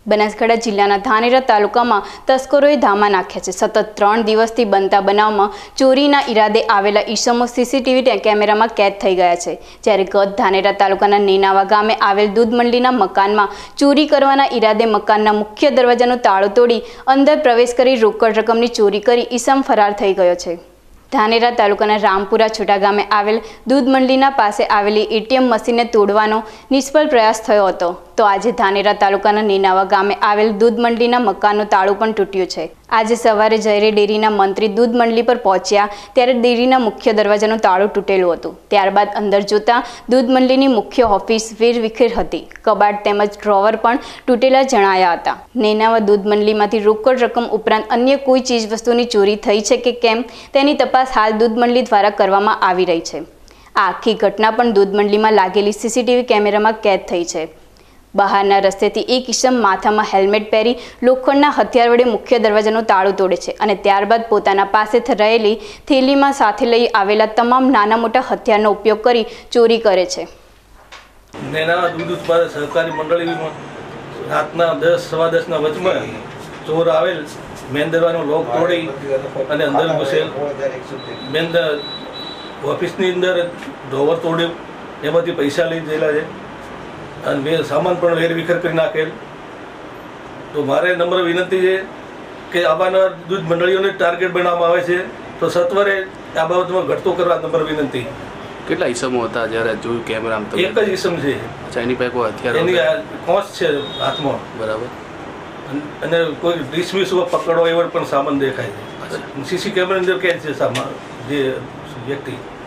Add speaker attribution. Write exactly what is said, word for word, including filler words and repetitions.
Speaker 1: બનાસકાંઠા જિલ્લાના ધાનેરા તાલુકામાં તસ્કરોએ ધામા નાખ્યા છે। સતત ત્રણ દિવસથી બનતા બનાવમાં ચોરીના ઈરાદે આવેલા ઈસમો સીસીટીવી કેમેરામાં કેદ થઈ ગયા છે। જ્યારે ગત ધાનેરા તાલુકાના નેનાવા ગામે આવેલ દૂધ મંડળીના મકાનમાં ચોરી કરવાના ઈરાદે મકાનના મુખ્ય દરવાજાનો તાળો તોડી અંદર પ્રવેશ કરી રોકડ રકમની ચોરી કરી ઈસમ ફરાર થઈ ગયો છે। ધાનેરા તાલુકાના રામપુરા છોટા ગામે આવેલ દૂધ મંડળીના પાસે આવેલી એટીએમ મશીનને તોડવાનો નિષ્ફળ પ્રયાસ થયો હતો, તો આજે ધાનેરા તાલુકાના નેનાવા ગામે આવેલ દૂધ મંડળીના મકાનનું તાળું પણ તૂટ્યું છે। આજે સવારે જ્યારે ડેરીના મંત્રી દૂધ મંડળી પર પહોંચ્યા ત્યારે ડેરીના મુખ્ય દરવાજાનું તાળું તૂટેલું હતું। ત્યારબાદ અંદર જોતા દૂધ મંડળીની મુખ્ય ઓફિસ વેરવિખેર હતી, કબાટ તેમજ ડ્રોવર પણ તૂટેલા જણાયા હતા। નેનાવા દૂધ મંડળીમાંથી રોકડ રકમ ઉપરાંત અન્ય કોઈ ચીજ વસ્તુની ચોરી થઈ છે કે કેમ તેની તપાસ હાલ દૂધ મંડળી દ્વારા કરવામાં આવી રહી છે। આ આખી ઘટના પણ દૂધ મંડળીમાં લાગેલી સીસીટીવી કેમેરામાં કેદ થઈ છે। બહારના રસ્તેથી એક ઈસમ માથામાં હેલ્મેટ પહેરી લોખંડના હથિયાર વડે મુખ્ય દરવાજાનું તાળું તોડે છે અને ત્યારબાદ પોતાના પાસે રહેલી થેલીમાં સાથે લઈ આવેલા તમામ નાના મોટા હથિયારનો ઉપયોગ કરી ચોરી કરે છે।
Speaker 2: નેનાવા દૂધ ઉત્પાદક સહકારી મંડળીમાં રાતના દસ સવા દસના વચમાં ચોર આવેલ મેન દરવાજાનો લોક તોડી અને અંદર ઘૂસેલ, મેન ઓફિસની અંદર ડ્રોવર તોડ્યું, એમાંથી પૈસા લઈ ગયેલા છે અને બે સામાન પણ વેરવિખેર કરી નાખેલ। તો મારે નમ્ર વિનંતી છે કે આવાના દૂધ મંડળીઓને ટાર્ગેટ બનાવવામાં આવે છે તો સત્વરે આ બાબતમાં ઘટતો કરવા નમ્ર વિનંતી।
Speaker 3: કેટલા ઈસમો હતા જ્યારે જોયું કેમેરામાં?
Speaker 2: એક જ ઈસમ છે।
Speaker 3: અચ્છા, એની પાસે કોઈ હથિયાર?
Speaker 2: એની કોંચ છે હાથમાં, બરાબર, અને કોઈ ડિસમિસ પકડો એવો પણ સામાન દેખાય છે। સીસી કેમેરા અંદર કેદ છે સામાન જે વ્યક્તિ